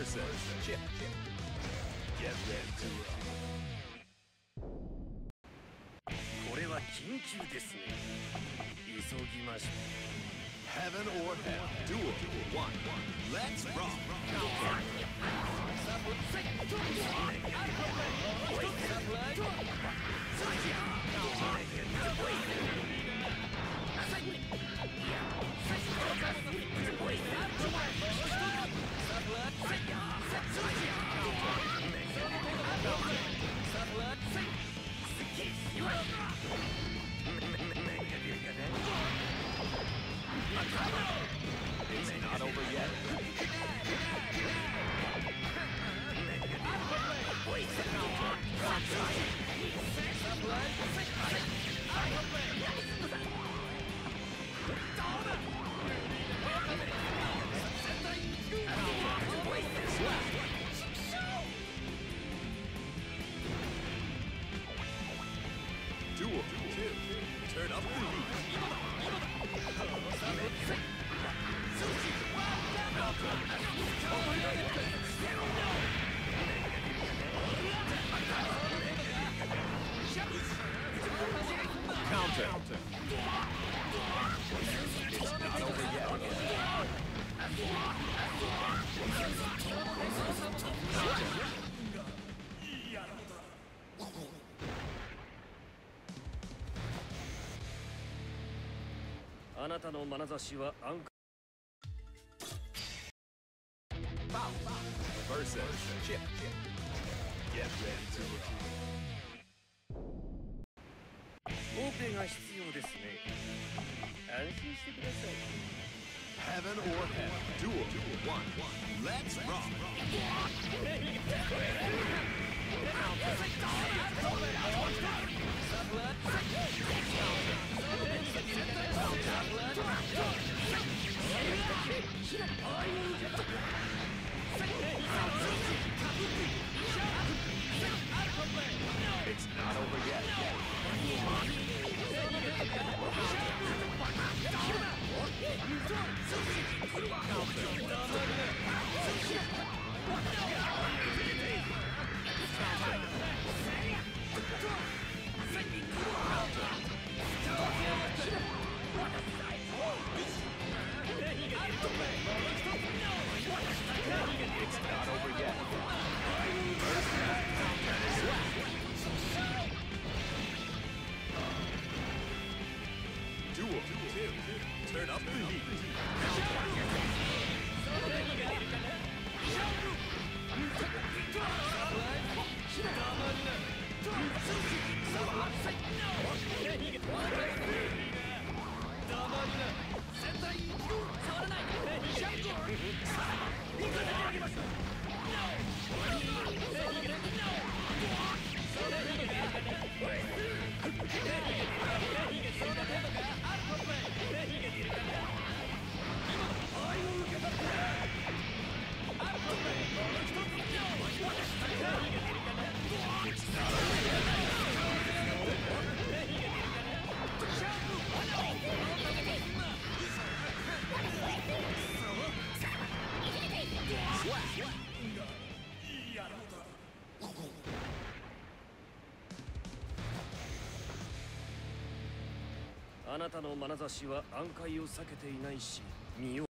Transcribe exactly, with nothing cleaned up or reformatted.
versus Chip. Get ready to rock. これは緊急ですね。急ぎましょう。 Heaven or hell. Duel one. Let's rock. It's not over yet. Duel two. Turn up the heat. Counter. It's not over yet. Counter. あなたの眼差しは安 Versus Chip. Get ready to rock. オペが必要ですね。安心してください。 Heaven or hell. Duel one. Let's rock. It's not over yet. It's not over yet. Duel two. Turn up the heat. Slap. あなたの眼差しは暗海を避けていないし、身を